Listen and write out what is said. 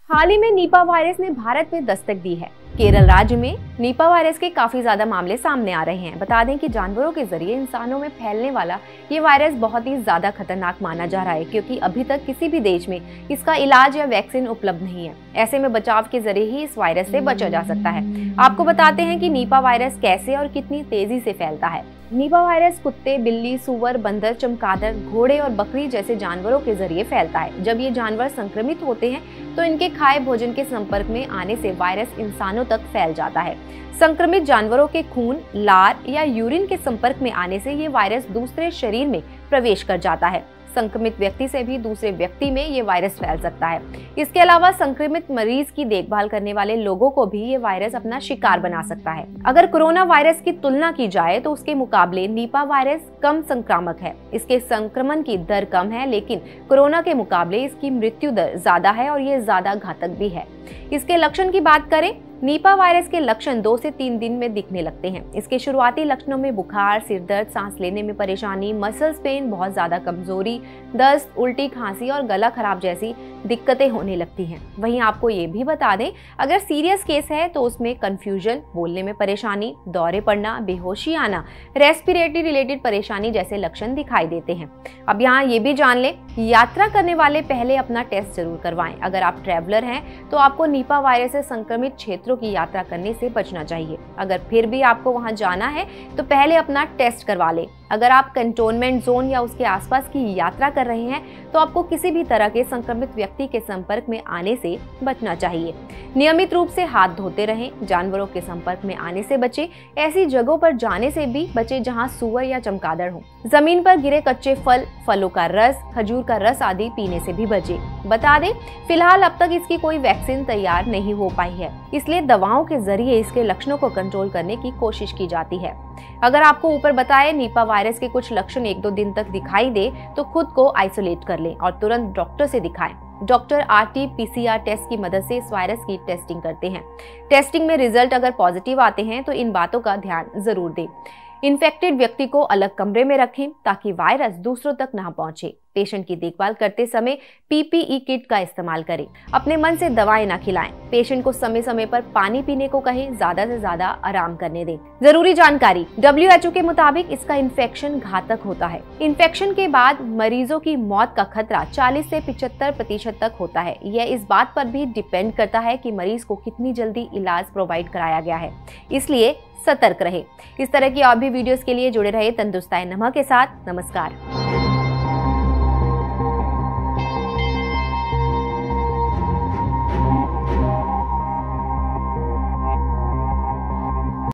हाल ही में Nipah virus ने भारत में दस्तक दी है। केरल राज्य में निपा वायरस के काफी ज्यादा मामले सामने आ रहे हैं। बता दें कि जानवरों के जरिए इंसानों में फैलने वाला ये वायरस बहुत ही ज्यादा खतरनाक माना जा रहा है, क्योंकि अभी तक किसी भी देश में इसका इलाज या वैक्सीन उपलब्ध नहीं है। ऐसे में बचाव के जरिए ही इस वायरस से बचा जा सकता है। आपको बताते हैं कि निपा वायरस कैसे और कितनी तेजी से फैलता है। निपा वायरस कुत्ते, बिल्ली, सूअर, बंदर, चमगादड़, घोड़े और बकरी जैसे जानवरों के जरिए फैलता है। जब ये जानवर संक्रमित होते हैं तो इनके खाए भोजन के संपर्क में आने से वायरस इंसानों तक फैल जाता है। संक्रमित जानवरों के खून, लार या यूरिन के संपर्क में आने से ये वायरस दूसरे शरीर में प्रवेश कर जाता है। संक्रमित व्यक्ति से भी दूसरे व्यक्ति में ये वायरस फैल सकता है। इसके अलावा संक्रमित मरीज की देखभाल करने वाले लोगों को भी ये वायरस अपना शिकार बना सकता है। अगर कोरोना वायरस की तुलना की जाए तो उसके मुकाबले निपा वायरस कम संक्रामक है। इसके संक्रमण की दर कम है, लेकिन कोरोना के मुकाबले इसकी मृत्यु दर ज्यादा है और ये ज्यादा घातक भी है। इसके लक्षण की बात करें, निपा वायरस के लक्षण 2 से 3 दिन में दिखने लगते हैं। इसके शुरुआती लक्षणों में बुखार, सिर दर्द, सांस लेने में परेशानी, मसल्स पेन, बहुत ज्यादा कमजोरी, दस्त, उल्टी, खांसी और गला खराब जैसी दिक्कतें होने लगती हैं। वहीं आपको ये भी बता दें, अगर सीरियस केस है तो उसमें कंफ्यूजन, बोलने में परेशानी, दौरे पड़ना, बेहोशी आना, रेस्पिरेटरी रिलेटेड परेशानी जैसे लक्षण दिखाई देते हैं। अब यहाँ ये भी जान लें, यात्रा करने वाले पहले अपना टेस्ट जरूर करवाएं। अगर आप ट्रैवलर हैं तो आपको निपा वायरस से संक्रमित क्षेत्रों की यात्रा करने से बचना चाहिए। अगर फिर भी आपको वहां जाना है तो पहले अपना टेस्ट करवा लें। अगर आप कंटोनमेंट जोन या उसके आसपास की यात्रा कर रहे हैं तो आपको किसी भी तरह के संक्रमित व्यक्ति के संपर्क में आने से बचना चाहिए। नियमित रूप से हाथ धोते रहें। जानवरों के संपर्क में आने से बचें। ऐसी जगहों पर जाने से भी बचें जहां सूअर या चमगादड़ हो। जमीन पर गिरे कच्चे फल, फलों का रस, खजूर का रस आदि पीने से भी बचें। बता दें, फिलहाल अब तक इसकी कोई वैक्सीन तैयार नहीं हो पाई है, इसलिए दवाओं के जरिए इसके लक्षणों को कंट्रोल करने की कोशिश की जाती है। अगर आपको ऊपर बताए निपा वायरस के कुछ लक्षण 1-2 दिन तक दिखाई दे तो खुद को आइसोलेट कर लें और तुरंत डॉक्टर से दिखाएं। डॉक्टर RT-PCR टेस्ट की मदद से इस वायरस की टेस्टिंग करते हैं। टेस्टिंग में रिजल्ट अगर पॉजिटिव आते हैं तो इन बातों का ध्यान जरूर दें। इन्फेक्टेड व्यक्ति को अलग कमरे में रखें ताकि वायरस दूसरों तक ना पहुंचे। पेशेंट की देखभाल करते समय PPE किट का इस्तेमाल करें। अपने मन से दवाएं ना खिलाएं। पेशेंट को समय समय पर पानी पीने को कहें। ज्यादा से ज्यादा आराम करने दें। जरूरी जानकारी, WHO के मुताबिक इसका इन्फेक्शन घातक होता है। इन्फेक्शन के बाद मरीजों की मौत का खतरा 40 से 75% तक होता है। यह इस बात पर भी डिपेंड करता है कि मरीज को कितनी जल्दी इलाज प्रोवाइड कराया गया है, इसलिए सतर्क रहे। इस तरह की और भी वीडियोस के लिए जुड़े रहे तंदुरुस्ताए नमा के साथ। नमस्कार।